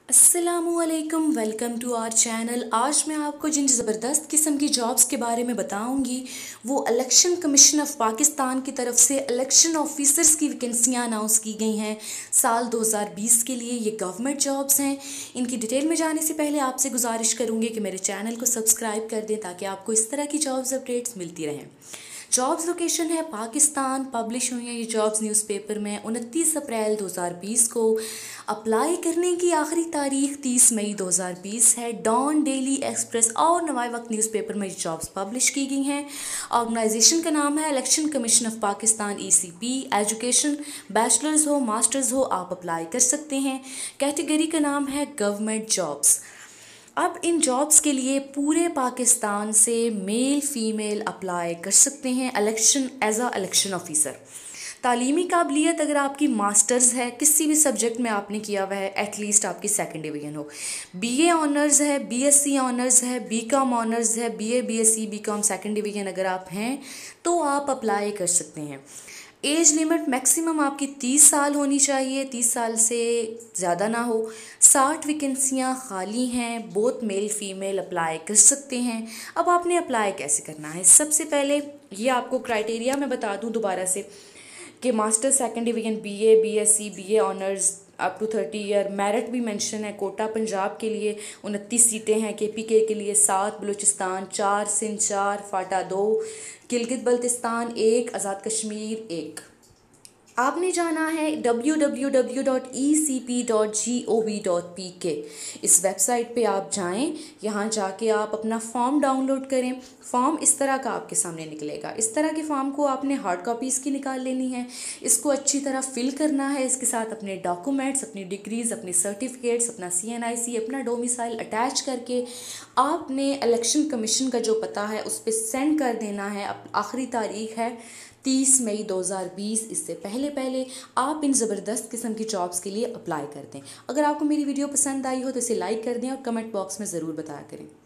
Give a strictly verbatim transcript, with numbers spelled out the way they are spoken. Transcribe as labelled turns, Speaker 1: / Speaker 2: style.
Speaker 1: अस्सलामुअलैकुम, welcome to our channel. आज मैं आपको जिन ज़बरदस्त किस्म की जॉब्स के बारे में बताऊंगी वो इलेक्शन कमीशन ऑफ पाकिस्तान की तरफ से इलेक्शन ऑफिसर्स की वैकेंसियाँ अनाउंस की गई हैं साल दो हज़ार बीस के लिए। ये गवर्नमेंट जॉब्स हैं। इनकी डिटेल में जाने से पहले आपसे गुजारिश करूँगी कि मेरे चैनल को सब्सक्राइब कर दें ताकि आपको इस तरह की जॉब्स अपडेट्स मिलती रहें। जॉब्स लोकेशन है पाकिस्तान। पब्लिश हुई है ये जॉब्स न्यूज़पेपर में उनतीस अप्रैल दो हज़ार बीस को। अप्लाई करने की आखिरी तारीख तीस मई दो हज़ार बीस है। डॉन, डेली एक्सप्रेस और नवाए वक्त न्यूज़पेपर में जॉब्स पब्लिश की गई हैं। ऑर्गेनाइजेशन का नाम है election commission of Pakistan E C P. Education bachelors हो मास्टर्स हो आप अप्लाई कर सकते हैं। कैटेगरी का नाम है गवर्नमेंट जॉब्स। अब इन जॉब्स के लिए पूरे पाकिस्तान से मेल फीमेल अप्लाई कर सकते हैं election as a election officer. तालीमी काबिलियत अगर आपकी मास्टर्स है, किसी भी सब्जेक्ट में आपने किया हुआ है, एटलीस्ट आपकी सेकंड डिवीजन हो, बीए ऑनर्स है, बीएससी ऑनर्स है, बीकॉम ऑनर्स है, BA BSc BCom second division अगर आप हैं तो आप अप्लाई कर सकते हैं। एज लिमिट मैक्सिमम आपकी तीस साल होनी चाहिए, तीस साल से ज़्यादा ना हो। साठ वैकेंसियाँ खाली हैं, बोथ मेल फीमेल अप्लाई कर सकते हैं। अब आपने अप्लाई कैसे करना है? सबसे पहले ये आपको क्राइटेरिया मैं बता दूं दोबारा से कि master second division BA BSc BA honours up to thirty year. Merit भी मेंशन है। कोटा पंजाब के लिए उनतीस सीटें हैं, के पी के के लिए सात, बलूचिस्तान चार, सिंध चार, फाटा दो, गिलगित बल्तिस्तान एक, आज़ाद कश्मीर एक। आपने जाना है W W W dot E C P dot G O V dot P K. इस वेबसाइट पे आप जाएं, यहाँ जाके आप अपना फॉर्म डाउनलोड करें। फॉर्म इस तरह का आपके सामने निकलेगा। इस तरह के फॉर्म को आपने हार्ड कॉपीज़ की निकाल लेनी है। इसको अच्छी तरह फिल करना है। इसके साथ अपने डॉक्यूमेंट्स, अपनी डिग्रीज, अपने सर्टिफिकेट्स, अपना सी एन आई सी, अपना डोमिसाइल अटैच करके आपने इलेक्शन कमीशन का जो पता है उस पर सेंड कर देना है। आखिरी तारीख है तीस मई दो हज़ार बीस। इससे पहले पहले आप इन ज़बरदस्त किस्म की जॉब्स के लिए अप्लाई कर दें। अगर आपको मेरी वीडियो पसंद आई हो तो इसे लाइक कर दें और कमेंट बॉक्स में ज़रूर बताया करें।